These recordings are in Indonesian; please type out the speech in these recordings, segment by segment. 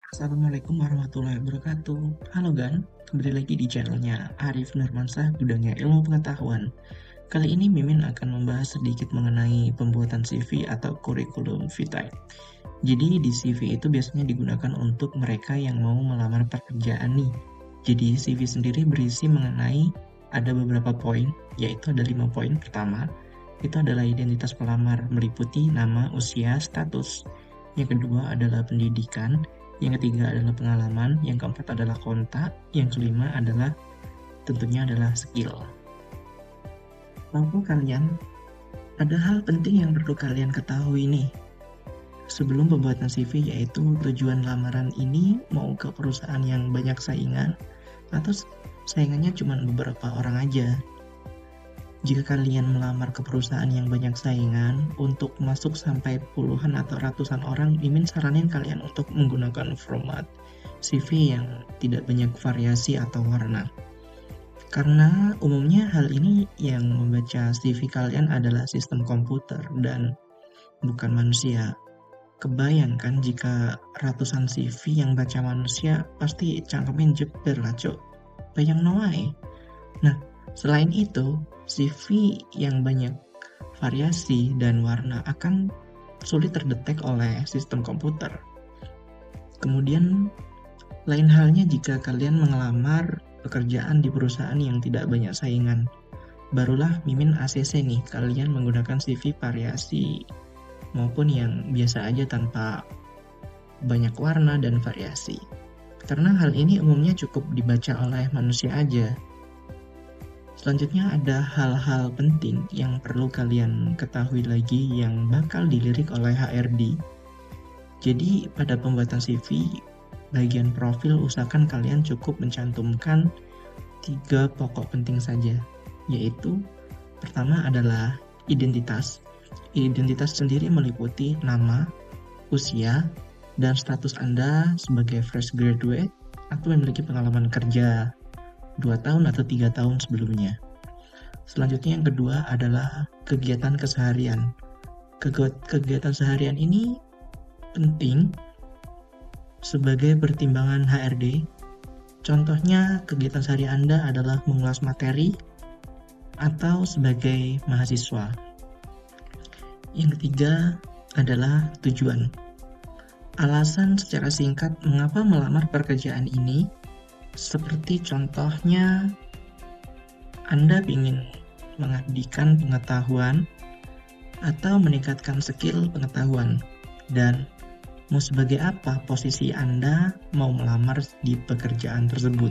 Assalamualaikum warahmatullahi wabarakatuh. Halo Gan, kembali lagi di channelnya Arif Nurmansyah Gudangnya Ilmu Pengetahuan. Kali ini Mimin akan membahas sedikit mengenai pembuatan CV atau kurikulum vitae. Jadi di CV itu biasanya digunakan untuk mereka yang mau melamar pekerjaan nih. Jadi CV sendiri berisi mengenai ada beberapa poin, yaitu ada 5 poin. Pertama, itu adalah identitas pelamar meliputi nama, usia, status. Yang kedua adalah pendidikan, yang ketiga adalah pengalaman, yang keempat adalah kontak, yang kelima adalah tentunya adalah skill. Lalu kalian, ada hal penting yang perlu kalian ketahui nih sebelum pembuatan CV, yaitu tujuan lamaran ini mau ke perusahaan yang banyak saingan atau saingannya cuma beberapa orang aja. Jika kalian melamar ke perusahaan yang banyak saingan, untuk masuk sampai puluhan atau ratusan orang, Mimin saranin kalian untuk menggunakan format CV yang tidak banyak variasi atau warna. Karena umumnya hal ini yang membaca CV kalian adalah sistem komputer dan bukan manusia. Kebayangkan jika ratusan CV yang baca manusia, pasti cangkemin jebber lah cok. Bayang noai. Nah, selain itu, CV yang banyak variasi dan warna akan sulit terdetek oleh sistem komputer. Kemudian, lain halnya jika kalian mengelamar pekerjaan di perusahaan yang tidak banyak saingan. Barulah Mimin ACC nih, kalian menggunakan CV variasi maupun yang biasa aja tanpa banyak warna dan variasi. Karena hal ini umumnya cukup dibaca oleh manusia aja. Selanjutnya ada hal-hal penting yang perlu kalian ketahui lagi yang bakal dilirik oleh HRD. Jadi pada pembuatan CV, bagian profil usahakan kalian cukup mencantumkan 3 pokok penting saja, yaitu pertama adalah identitas. Identitas sendiri meliputi nama, usia, dan status Anda sebagai fresh graduate atau memiliki pengalaman kerja 2 tahun atau 3 tahun sebelumnya. Selanjutnya yang kedua adalah kegiatan keseharian. Kegiatan seharian ini penting sebagai pertimbangan HRD. Contohnya kegiatan sehari Anda adalah mengulas materi atau sebagai mahasiswa. Yang ketiga adalah tujuan. Alasan secara singkat mengapa melamar pekerjaan ini. Seperti contohnya, Anda ingin mengabdikan pengetahuan atau meningkatkan skill pengetahuan, dan mau sebagai apa posisi Anda mau melamar di pekerjaan tersebut.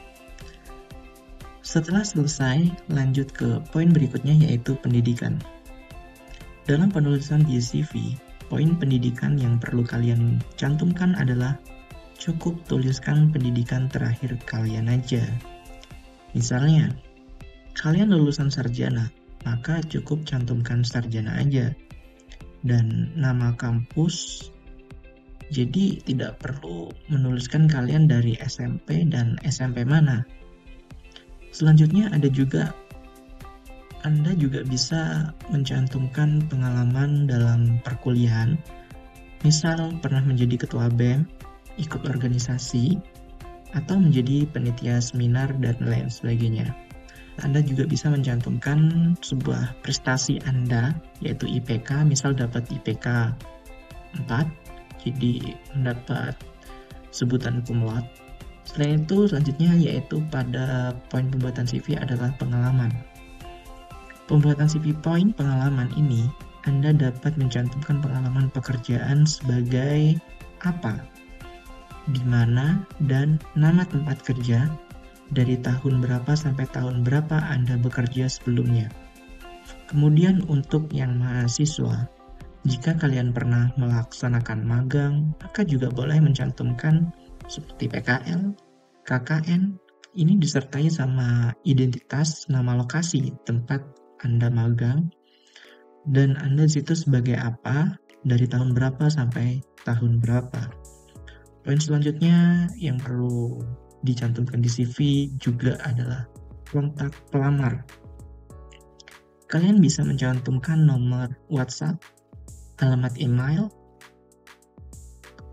Setelah selesai, lanjut ke poin berikutnya, yaitu pendidikan. Dalam penulisan di CV, poin pendidikan yang perlu kalian cantumkan adalah cukup tuliskan pendidikan terakhir kalian aja. Misalnya, kalian lulusan sarjana, maka cukup cantumkan sarjana aja. Dan nama kampus, jadi tidak perlu menuliskan kalian dari SMP dan SMP mana. Selanjutnya ada juga, Anda juga bisa mencantumkan pengalaman dalam perkuliahan. Misal pernah menjadi ketua BEM, ikut organisasi, atau menjadi panitia seminar dan lain sebagainya. Anda juga bisa mencantumkan sebuah prestasi Anda, yaitu IPK, misal dapat IPK 4, jadi mendapat sebutan cum laude. Selain itu, selanjutnya yaitu pada poin pembuatan CV adalah pengalaman. Pembuatan CV poin pengalaman ini, Anda dapat mencantumkan pengalaman pekerjaan sebagai apa, di mana, dan nama tempat kerja, dari tahun berapa sampai tahun berapa Anda bekerja sebelumnya. Kemudian untuk yang mahasiswa, jika kalian pernah melaksanakan magang, maka juga boleh mencantumkan seperti PKL, KKN, ini disertai sama identitas nama lokasi tempat Anda magang, dan Anda di situ sebagai apa, dari tahun berapa sampai tahun berapa. Poin selanjutnya yang perlu dicantumkan di CV juga adalah kontak pelamar. Kalian bisa mencantumkan nomor WhatsApp, alamat email,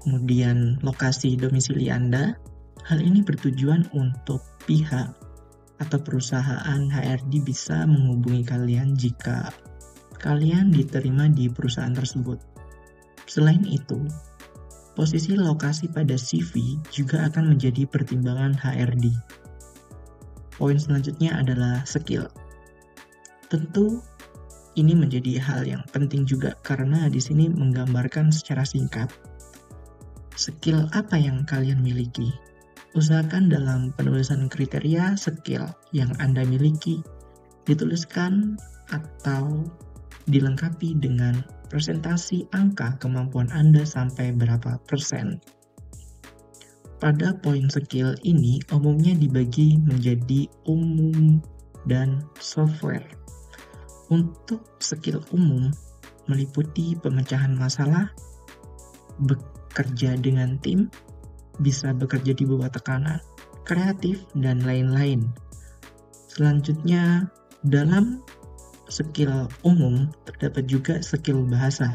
kemudian lokasi domisili Anda. Hal ini bertujuan untuk pihak atau perusahaan HRD bisa menghubungi kalian jika kalian diterima di perusahaan tersebut. Selain itu, posisi lokasi pada CV juga akan menjadi pertimbangan HRD. Poin selanjutnya adalah skill. Tentu ini menjadi hal yang penting juga karena di sini menggambarkan secara singkat skill apa yang kalian miliki. Usahakan dalam penulisan kriteria skill yang Anda miliki dituliskan atau dilengkapi dengan presentasi angka kemampuan Anda sampai berapa persen. Pada poin skill ini umumnya dibagi menjadi umum dan software. Untuk skill umum meliputi pemecahan masalah, bekerja dengan tim, bisa bekerja di bawah tekanan, kreatif, dan lain-lain. Selanjutnya, dalam skill umum terdapat juga skill bahasa.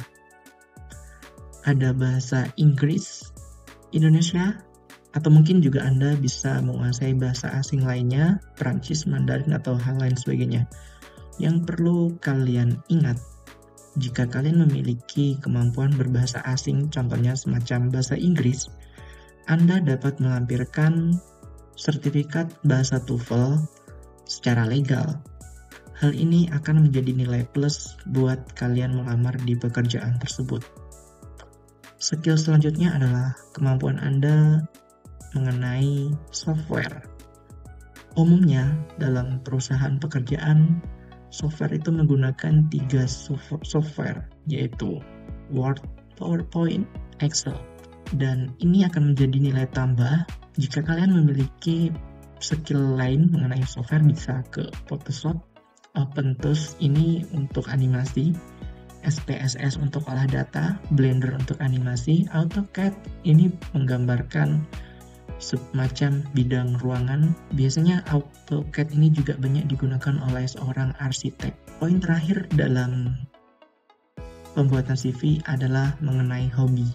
Ada bahasa Inggris, Indonesia, atau mungkin juga Anda bisa menguasai bahasa asing lainnya, Prancis, Mandarin, atau hal lain sebagainya. Yang perlu kalian ingat, jika kalian memiliki kemampuan berbahasa asing, contohnya semacam bahasa Inggris, Anda dapat melampirkan sertifikat bahasa TOEFL secara legal. Hal ini akan menjadi nilai plus buat kalian melamar di pekerjaan tersebut. Skill selanjutnya adalah kemampuan Anda mengenai software. Umumnya, dalam perusahaan pekerjaan, software itu menggunakan 3 software, yaitu Word, PowerPoint, Excel. Dan ini akan menjadi nilai tambah jika kalian memiliki skill lain mengenai software, bisa ke Photoshop, OpenTools ini untuk animasi, SPSS untuk olah data, Blender untuk animasi, AutoCAD ini menggambarkan semacam bidang ruangan. Biasanya AutoCAD ini juga banyak digunakan oleh seorang arsitek. Poin terakhir dalam pembuatan CV adalah mengenai hobi.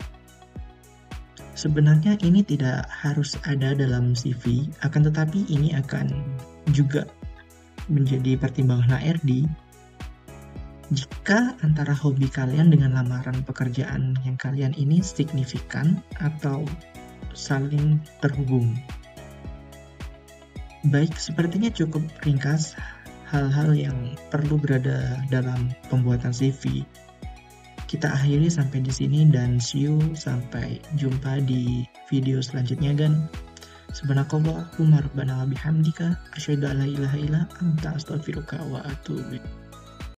Sebenarnya ini tidak harus ada dalam CV, akan tetapi ini akan juga menjadi pertimbangan HRD jika antara hobi kalian dengan lamaran pekerjaan yang kalian ini signifikan atau saling terhubung. Baik, sepertinya cukup ringkas hal-hal yang perlu berada dalam pembuatan CV. Kita akhiri sampai di sini dan see you, sampai jumpa di video selanjutnya kan. Subhanakallahumma rabbana wa bihamdika asyhadu an la ilaha illa anta astaghfiruka wa atubu ilaik.